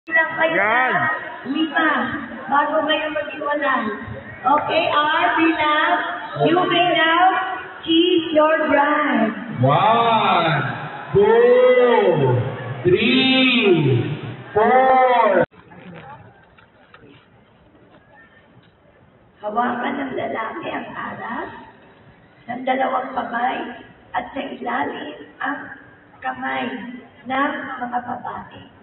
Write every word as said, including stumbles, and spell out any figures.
Lang kayo Yan. na lima bago kayo mag-iwanan. Okay, R, bilang, you may now kiss your bride. One, two, three, four. Hawakan ng lalaki ang aras ng dalawang kamay at sa ilalim ang kamay ng mga babae.